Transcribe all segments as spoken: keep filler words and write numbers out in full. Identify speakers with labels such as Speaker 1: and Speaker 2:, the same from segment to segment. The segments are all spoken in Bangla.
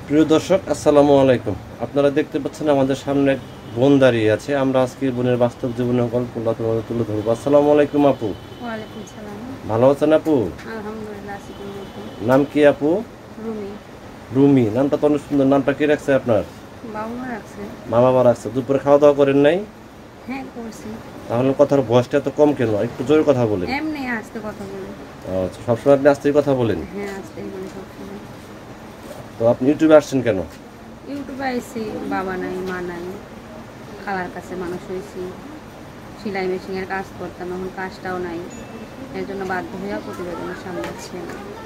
Speaker 1: প্রিয় দর্শক, আসসালামু আলাইকুম। আপনারা দেখতে পাচ্ছেন আমাদের সামনে এক বোন দাঁড়িয়ে আছে। আমরা আজকে বোনের বাস্তব জীবনের গল্প তোমাদের তুলে ধরবো। আসসালামু আলাইকুম আপু।
Speaker 2: ওয়ালাইকুম সালাম।
Speaker 1: ভালো আছেন আপু?
Speaker 2: আলহামদুলিল্লাহ আছি কোনো রকম।
Speaker 1: নাম কি আপু?
Speaker 2: রুমি।
Speaker 1: রুমি, নামটা তো অনেক সুন্দর। নামটা কে রাখছে আপনার?
Speaker 2: বাবা মা রাখছে।
Speaker 1: মা বাবা রাখছে। দুপুরে খাওয়া দাওয়া করেন নাই?
Speaker 2: হ্যাঁ করছি।
Speaker 1: তাহলে কথার ভয়েসটা এত কম কেন? একটু জোরে কথা বলেন।
Speaker 2: এমনি আস্তে কথা বলি।
Speaker 1: আচ্ছা, সবসময় আপনি আস্তেই কথা বলেন?
Speaker 2: হ্যাঁ আস্তেই বলি সবসময়।
Speaker 1: তো আপনি ইউটিউবে আসছেন কেন?
Speaker 2: ইউটিউবে আইসি, বাবা নাই মা নাই, খালার কাছে মানুষ হয়েছি, সেলাই মেশিনের কাজ করতাম, এখন কাজটাও নাই, এর জন্য বাধ্য হইয়া প্রতিবেদনের সামনে আসছি।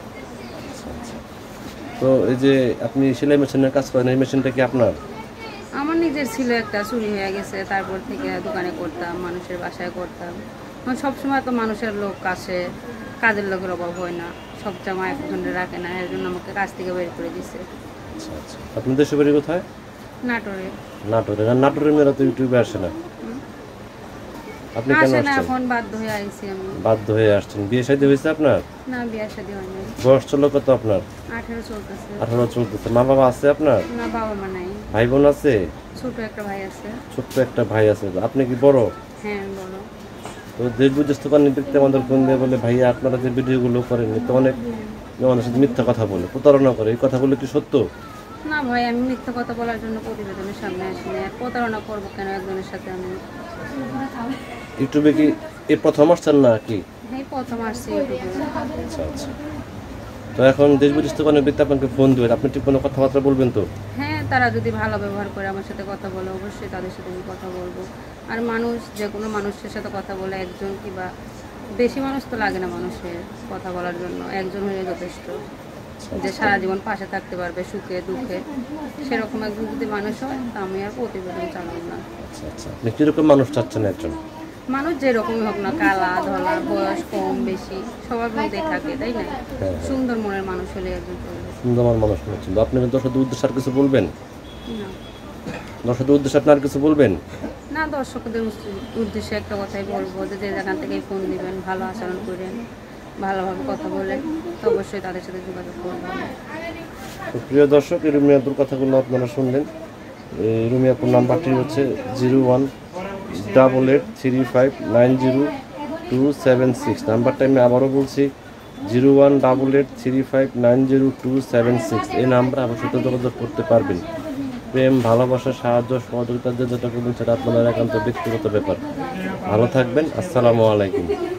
Speaker 1: তো এই যে আপনি সেলাই মেশিনের কাজ করেন, এই মেশিনটা কি আপনার?
Speaker 2: আমার নিজের ছিল, একটা চুরি হয়ে গেছে, তারপর থেকে দোকানে করতাম, মানুষের বাসায় করতাম। এখন সবসময় তো মানুষের লোক আসে, কাজের লোকের অভাব হয় না, সব জামা একজনের রাখে না, এর জন্য আমাকে কাজ থেকে বের করে দিছে।
Speaker 1: আচ্ছা আচ্ছা। আপনার দেশের বাড়ি কোথায়?
Speaker 2: নাটোরে।
Speaker 1: নাটোরে? না, নাটোরের মেয়েরা তো ইউটিউবে আসে না। আপনি কেন
Speaker 2: আসে না,
Speaker 1: আসছেন?
Speaker 2: এখন বাধ্য হয়ে আইছি আমি।
Speaker 1: বাধ্য হয়ে আসছেন। বিয়ে শাদী হয়েছে আপনার?
Speaker 2: না, বিয়ে শাদী হয় নাই।
Speaker 1: বয়স চলো কত আপনার?
Speaker 2: আঠেরো চলতেছে।
Speaker 1: আঠারো চলতেছে। মা বাবা আছে আপনার?
Speaker 2: না, বাবা মা নাই।
Speaker 1: ভাই বোন আছে?
Speaker 2: ছোট একটা ভাই আছে।
Speaker 1: ছোট্ট একটা ভাই আছে। আপনি কি বড়?
Speaker 2: হ্যাঁ বলো।
Speaker 1: তো দেশ বিদেশ থেকে অনেক ব্যক্তি আমাদের ফোন দিয়ে বলে, ভাইয়া আপনারা যে ভিডিওগুলো করেন তো অনেক আমাদের সাথে মিথ্যা কথা বলে, প্রতারণা করে। এই কথাগুলো কি সত্য?
Speaker 2: না ভাই, আমি মিথ্যা কথা বলার জন্য প্রতিবেদনের সামনে আসিনি। আর প্রতারণা করবো কেন একজনের সাথে আমি?
Speaker 1: ইউটিউবে কি এই প্রথম আসছেন না কি?
Speaker 2: হ্যাঁ, প্রথম আসছি ইউটিউবে।
Speaker 1: আচ্ছা আচ্ছা। তো এখন দেশ বিদেশ থেকে অনেক ব্যক্তি আপনাকে ফোন দেবেন, আপনি ঠিক কোনো কথাবার্তা বলবেন তো?
Speaker 2: হ্যাঁ, তারা যদি ভালো ব্যবহার করে আমার সাথে কথা বলে, অবশ্যই তাদের সাথে আমি কথা বলবো। আর মানুষ যে কোনো মানুষের সাথে কথা বলে, একজন কিংবা বেশি মানুষ তো লাগে না মানুষের কথা বলার জন্য, একজন হয়ে যথেষ্ট, যে সারা জীবন পাশে থাকতে পারবে সুখে দুঃখে। সেরকম একজন যদি মানুষ হয়, তা আমি আর প্রতিবেদন চালাবো না।
Speaker 1: আচ্ছা আচ্ছা। আপনি কিরকম মানুষ চাচ্ছেন একজন?
Speaker 2: মানুষ যেরকমই হোক না, কালা ধলা, বয়স কম বেশি সবার মধ্যেই থাকে, তাই না?
Speaker 1: হ্যাঁ।
Speaker 2: সুন্দর মনের মানুষ হলে একজন চলবে।
Speaker 1: সুন্দর মানুষ হচ্ছিল। আপনি দর্শকদের উদ্দেশ্যে আর কিছু বলবেন?
Speaker 2: না
Speaker 1: দর্শকদের উদ্দেশ্যে আপনি আর কিছু বলবেন?
Speaker 2: না, দর্শকদের উদ্দেশ্যে একটা কথাই বলবো, যে যে যেখান থেকেই ফোন দিবেন, ভালো আচরণ করেন, ভালোভাবে কথা বলেন, তো অবশ্যই তাদের সাথে যোগাযোগ করবেন।
Speaker 1: তো প্রিয় দর্শক, এই রুমি আপুর কথাগুলো আপনারা শুনলেন। এই রুমি আপুর নাম্বারটি হচ্ছে zero one double eight three five nine zero two seven six. নাম্বারটা আমি আবারও বলছি, zero one double eight three five nine zero two seven six. এই নাম্বারে আমার সাথে যোগাযোগ করতে পারবেন। প্রেম, ভালোবাসা, সাহায্য, সহযোগিতা যে যেটা করবেন সেটা আপনাদের একান্ত ব্যক্তিগত ব্যাপার। ভালো থাকবেন। আসসালামু আলাইকুম।